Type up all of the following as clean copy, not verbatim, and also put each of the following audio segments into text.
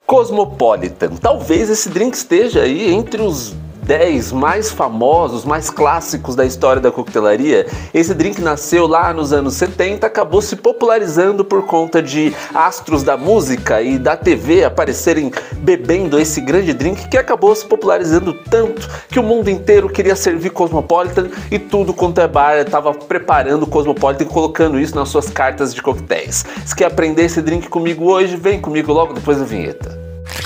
Cosmopolitan. Talvez esse drink esteja aí entre os 10 mais famosos, mais clássicos da história da coquetelaria. Esse drink nasceu lá nos anos 70, acabou se popularizando por conta de astros da música e da TV aparecerem bebendo esse grande drink, que acabou se popularizando tanto que o mundo inteiro queria servir Cosmopolitan e tudo quanto é bar estava preparando o Cosmopolitan e colocando isso nas suas cartas de coquetéis. Se quer aprender esse drink comigo hoje, vem comigo logo depois da vinheta.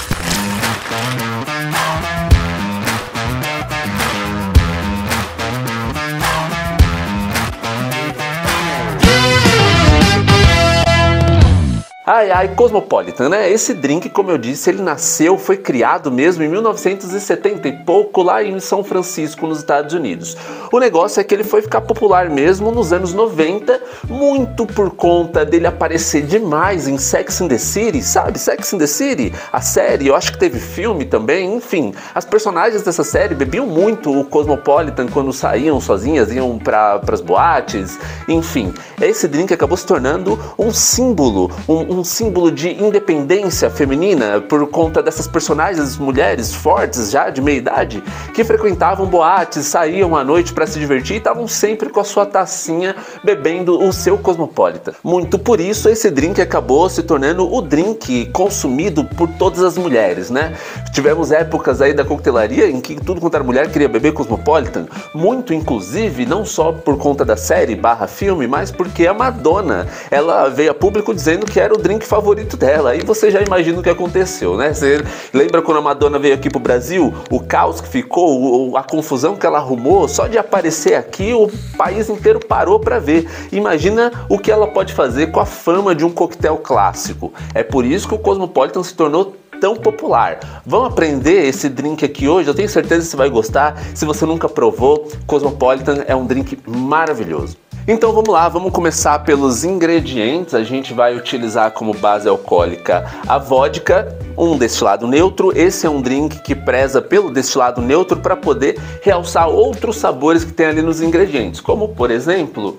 Cosmopolitan, né? Esse drink, como eu disse, ele nasceu, foi criado mesmo em 1970 e pouco, lá em São Francisco, nos Estados Unidos. O negócio é que ele foi ficar popular mesmo nos anos 90, muito por conta dele aparecer demais em Sex and the City, sabe? Sex and the City, a série, eu acho que teve filme também, enfim. As personagens dessa série bebiam muito o Cosmopolitan quando saíam sozinhas, iam para as boates, enfim. Esse drink acabou se tornando um símbolo, um símbolo de independência feminina por conta dessas personagens, mulheres fortes já de meia idade, que frequentavam boates, saíam à noite para se divertir e estavam sempre com a sua tacinha bebendo o seu Cosmopolitan. Muito por isso esse drink acabou se tornando o drink consumido por todas as mulheres, né? Tivemos épocas aí da coquetelaria em que tudo quanto era mulher queria beber Cosmopolitan, muito inclusive não só por conta da série / filme, mas porque a Madonna, ela veio a público dizendo que era o drink favorito dela. Aí você já imagina o que aconteceu, né? Você lembra quando a Madonna veio aqui pro Brasil? O caos que ficou, a confusão que ela arrumou, só de aparecer aqui o país inteiro parou para ver. Imagina o que ela pode fazer com a fama de um coquetel clássico. É por isso que o Cosmopolitan se tornou tão popular. Vamos aprender esse drink aqui hoje? Eu tenho certeza que você vai gostar. Se você nunca provou, Cosmopolitan é um drink maravilhoso. Então vamos lá, vamos começar pelos ingredientes. A gente vai utilizar como base alcoólica a vodka, um destilado neutro. Esse é um drink que preza pelo destilado neutro para poder realçar outros sabores que tem ali nos ingredientes, como por exemplo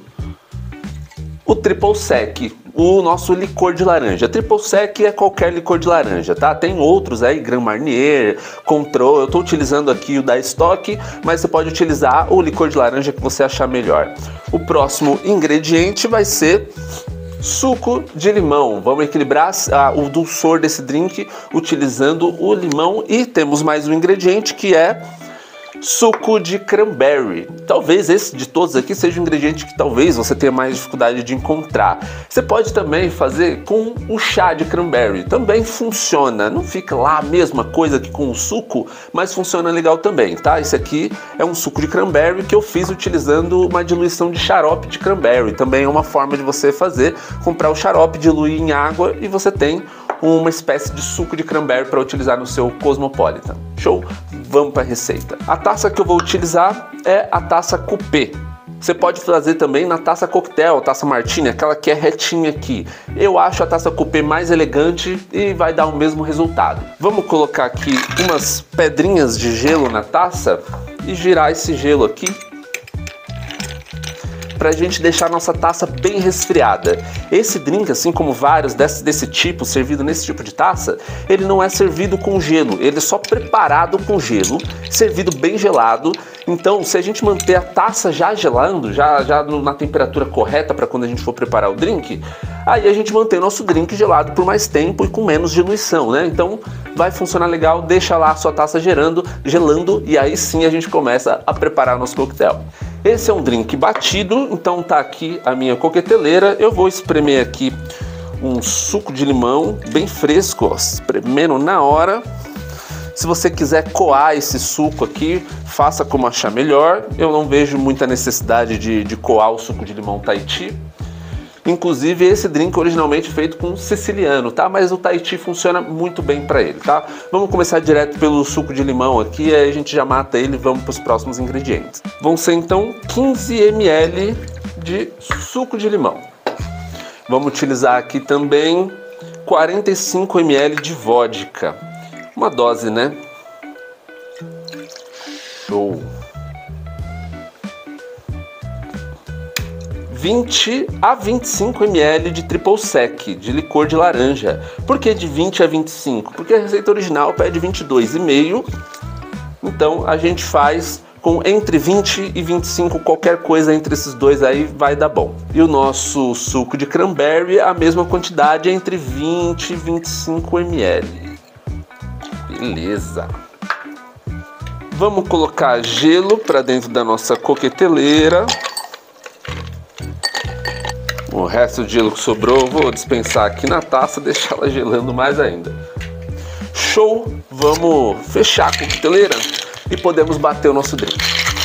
o Triple Sec, o nosso licor de laranja. Triple Sec é qualquer licor de laranja, tá? Tem outros aí, Grand Marnier, Control. Eu estou utilizando aqui o da Stock, mas você pode utilizar o licor de laranja que você achar melhor. O próximo ingrediente vai ser suco de limão. Vamos equilibrar o dulçor desse drink utilizando o limão. E temos mais um ingrediente que é suco de cranberry. Talvez esse de todos aqui seja um ingrediente que talvez você tenha mais dificuldade de encontrar. Você pode também fazer com o chá de cranberry. Também funciona. Não fica lá a mesma coisa que com o suco, mas funciona legal também, tá? Esse aqui é um suco de cranberry que eu fiz utilizando uma diluição de xarope de cranberry. Também é uma forma de você fazer, comprar o xarope, diluir em água e você tem uma espécie de suco de cranberry para utilizar no seu Cosmopolitan. Show? Vamos para a receita. A taça que eu vou utilizar é a taça coupé. Você pode fazer também na taça coquetel, taça martini, aquela que é retinha aqui. Eu acho a taça coupé mais elegante e vai dar o mesmo resultado. Vamos colocar aqui umas pedrinhas de gelo na taça e girar esse gelo aqui para a gente deixar a nossa taça bem resfriada. Esse drink, assim como vários desse tipo, servido nesse tipo de taça, ele não é servido com gelo, ele é só preparado com gelo, servido bem gelado. Então, se a gente manter a taça já gelando, já na temperatura correta para quando a gente for preparar o drink, aí a gente mantém o nosso drink gelado por mais tempo e com menos diluição, né? Então, vai funcionar legal, deixa lá a sua taça gelando, e aí sim a gente começa a preparar o nosso coquetel. Esse é um drink batido, então tá aqui a minha coqueteleira. Eu vou espremer aqui um suco de limão bem fresco, ó, espremendo na hora. Se você quiser coar esse suco aqui, faça como achar melhor. Eu não vejo muita necessidade de coar o suco de limão Tahiti. Inclusive esse drink originalmente feito com siciliano, tá? Mas o Tahiti funciona muito bem para ele, tá? Vamos começar direto pelo suco de limão aqui, aí a gente já mata ele e vamos para os próximos ingredientes. Vão ser então 15 ml de suco de limão. Vamos utilizar aqui também 45 ml de vodka. Uma dose, né? Show! 20 a 25 ml de triple sec, de licor de laranja. Por que de 20 a 25? Porque a receita original pede 22,5, então a gente faz com entre 20 e 25, qualquer coisa entre esses dois aí vai dar bom. E o nosso suco de cranberry, a mesma quantidade, entre 20 e 25 ml. Beleza. Vamos colocar gelo para dentro da nossa coqueteleira. O resto de gelo que sobrou, vou dispensar aqui na taça, deixar ela gelando mais ainda. Show! Vamos fechar a coqueteleira e podemos bater o nosso drink.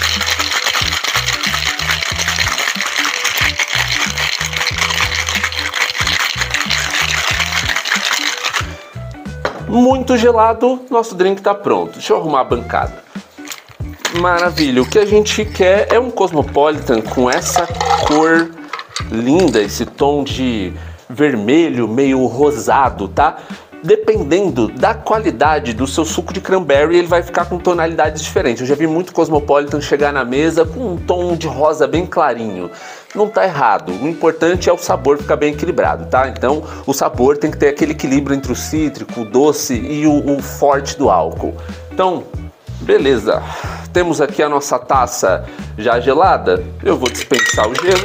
Muito gelado, nosso drink está pronto. Deixa eu arrumar a bancada. Maravilha, o que a gente quer é um Cosmopolitan com essa cor linda, esse tom de vermelho meio rosado, tá? Dependendo da qualidade do seu suco de cranberry, ele vai ficar com tonalidades diferentes. Eu já vi muito Cosmopolitan chegar na mesa com um tom de rosa bem clarinho. Não tá errado, o importante é o sabor ficar bem equilibrado, tá? Então o sabor tem que ter aquele equilíbrio entre o cítrico, o doce e o forte do álcool. Então, beleza. Temos aqui a nossa taça já gelada. Eu vou dispensar o gelo.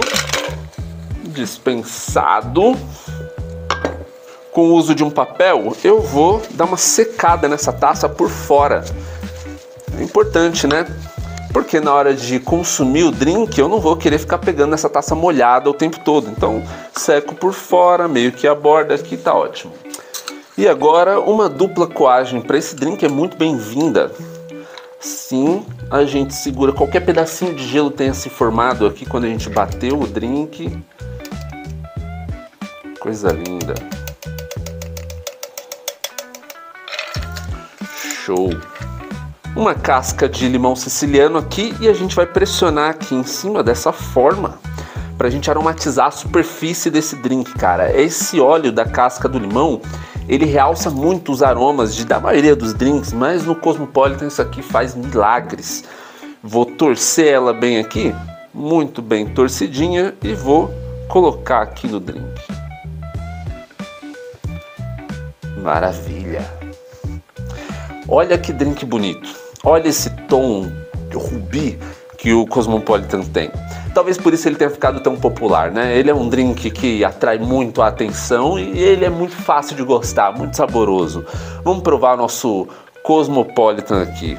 Dispensado. Com o uso de um papel, eu vou dar uma secada nessa taça por fora. É importante, né? Porque na hora de consumir o drink, eu não vou querer ficar pegando essa taça molhada o tempo todo. Então, seco por fora, meio que a borda aqui, tá ótimo. E agora, uma dupla coagem para esse drink é muito bem-vinda. Sim, a gente segura qualquer pedacinho de gelo tenha se formado aqui quando a gente bateu o drink. Coisa linda. Show. Uma casca de limão siciliano aqui e a gente vai pressionar aqui em cima dessa forma pra gente aromatizar a superfície desse drink, cara. Esse óleo da casca do limão, ele realça muito os aromas da maioria dos drinks, mas no Cosmopolitan isso aqui faz milagres. Vou torcer ela bem aqui, muito bem torcidinha, e vou colocar aqui no drink. Maravilha! Olha que drink bonito, olha esse tom rubi que o Cosmopolitan tem. Talvez por isso ele tenha ficado tão popular, né? Ele é um drink que atrai muito a atenção e ele é muito fácil de gostar, muito saboroso. Vamos provar o nosso Cosmopolitan aqui.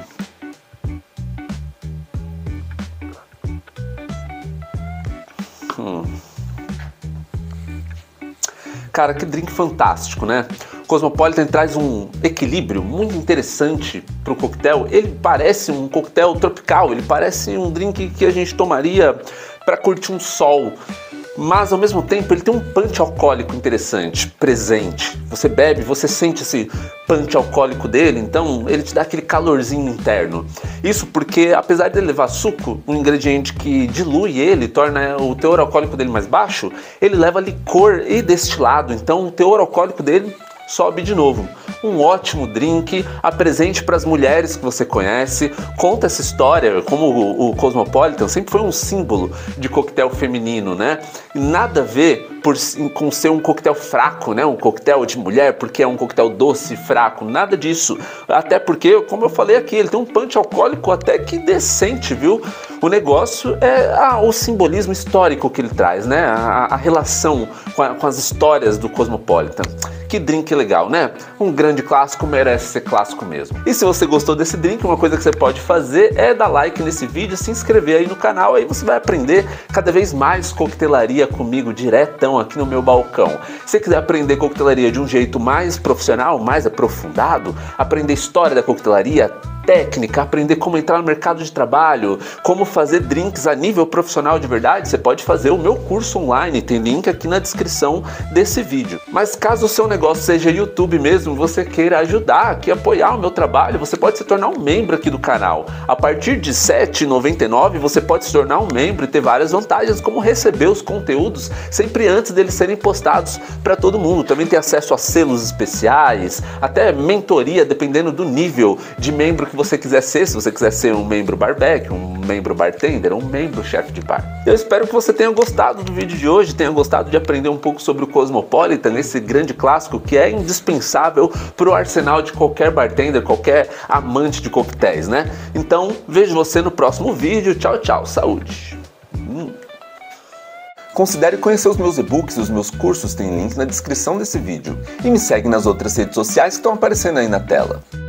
Cara, que drink fantástico, né? O Cosmopolitan traz um equilíbrio muito interessante para o coquetel. Ele parece um coquetel tropical, ele parece um drink que a gente tomaria para curtir um sol. Mas ao mesmo tempo ele tem um punch alcoólico interessante, presente. Você bebe, você sente esse punch alcoólico dele, então ele te dá aquele calorzinho interno. Isso porque, apesar de ele levar suco, um ingrediente que dilui ele, torna o teor alcoólico dele mais baixo, ele leva licor e destilado, então o teor alcoólico dele sobe de novo. Um ótimo drink, apresente para as mulheres que você conhece, conta essa história, como o Cosmopolitan sempre foi um símbolo de coquetel feminino, né? E nada a ver com ser um coquetel fraco, né? Um coquetel de mulher, porque é um coquetel doce e fraco, nada disso. Até porque, como eu falei aqui, ele tem um punch alcoólico até que decente, viu? O negócio é o simbolismo histórico que ele traz, né? A relação com as histórias do Cosmopolitan. Que drink legal, né? Um grande clássico merece ser clássico mesmo. E se você gostou desse drink, uma coisa que você pode fazer é dar like nesse vídeo, se inscrever aí no canal, aí você vai aprender cada vez mais coquetelaria comigo diretão aqui no meu balcão. Se você quiser aprender coquetelaria de um jeito mais profissional, mais aprofundado, aprender história da coquetelaria, técnica, aprender como entrar no mercado de trabalho, como fazer drinks a nível profissional de verdade, você pode fazer o meu curso online, tem link aqui na descrição desse vídeo. Mas caso o seu negócio seja YouTube mesmo, você queira ajudar aqui, apoiar o meu trabalho, você pode se tornar um membro aqui do canal. A partir de R$ 7,99 você pode se tornar um membro e ter várias vantagens, como receber os conteúdos sempre antes deles serem postados para todo mundo. Também ter acesso a selos especiais, até mentoria, dependendo do nível de membro que que você quiser ser, se você quiser ser um membro barback, um membro bartender, um membro chefe de bar. Eu espero que você tenha gostado do vídeo de hoje, tenha gostado de aprender um pouco sobre o Cosmopolitan, esse grande clássico que é indispensável para o arsenal de qualquer bartender, qualquer amante de coquetéis, né? Então, vejo você no próximo vídeo. Tchau, tchau, saúde! Considere conhecer os meus e-books e os meus cursos, tem link na descrição desse vídeo. E me segue nas outras redes sociais que estão aparecendo aí na tela.